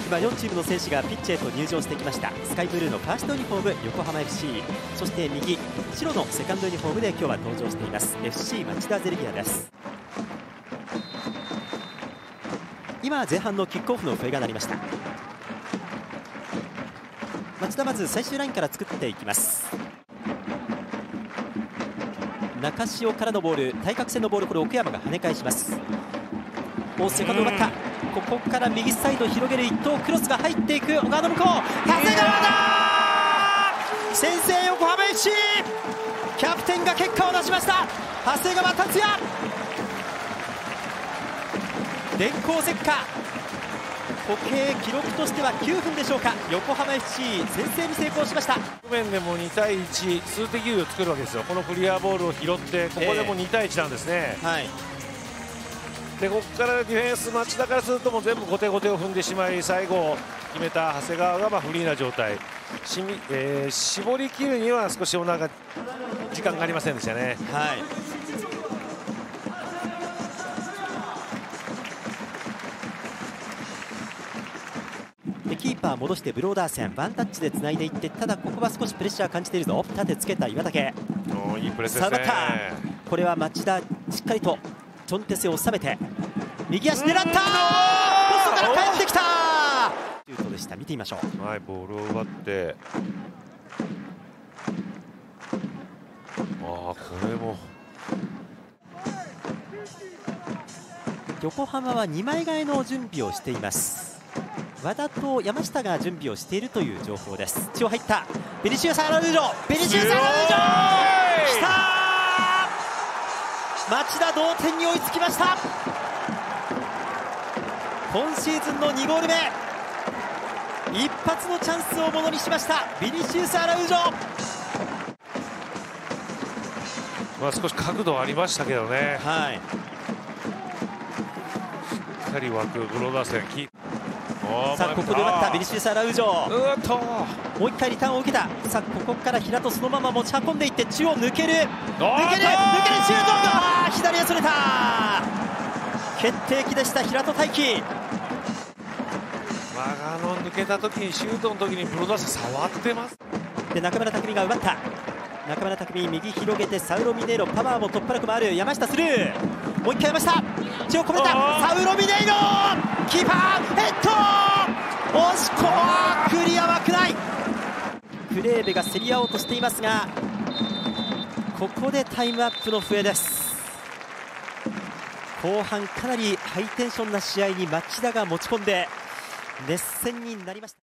今両チームの選手がピッチへと入場してきました。スカイブルーのファーストユニフォーム横浜 FC、 そして右白のセカンドユニフォームで今日は登場しています FC 町田ゼルギアです。今前半のキックオフの笛が鳴りました。町田まず最終ラインから作っていきます。中潮からのボール、対角線のボール、これ奥山が跳ね返します。セカンド奪った。ここから右サイド広げる一投、クロスが入っていく。小川の向こう、長谷川だ。先制横浜 FC、 キャプテンが結果を出しました。長谷川達也、電光石火。時計記録としては9分でしょうか。横浜 FC 先制に成功しました。 局面でも2対1、数的優位を作るわけですよ。このクリアボールを拾って、ここでも2対1なんですね。でここからディフェンス、町田からするともう全部後手後手を踏んでしまい、最後決めた長谷川がフリーな状態。絞り切るには少し時間がありませんでしたね。 でキーパー戻してブローダーセン、ワンタッチでつないでいって、ただここは少しプレッシャー感じているぞ。縦つけた岩竹、 いいプレスですね。 これは町田しっかりとチョンテセを収めて右足狙った、ポストから帰ってきたシュートでした。見てみましょう。 ボールを奪って、これも横浜は2枚替えの準備をしています。和田と山下が準備をしているという情報です。血を入ったベニシウス・アラウージョ、ベニシウス・アラウージョきたー、町田同点に追いつきました。今シーズンの2ゴール目、一発のチャンスをものにしましたビニシウス・アラウージョ。 少し角度ありましたけどね。しっかり枠、ブローダーセン、 さあここで奪ったビニシウス・アラウージョ、もう一回リターンを受けた。さあここから平戸そのまま持ち運んでいって中央抜ける、シュートが左へそれた。決定機でした平戸大輝。 抜けた時に、シュートの時にブローダーセン触ってます。 で中村拓海が奪った。中村拓海右広げてサウロミネイロ、パワーも突破力もある山下スルー、もう一回山下血を込めたサウロミネイロ、キーパーヘッド、惜しくはクリア枠内。クレーベが競り合おうとしていますが、ここでタイムアップの笛です。後半かなりハイテンションな試合に町田が持ち込んで熱戦になりました。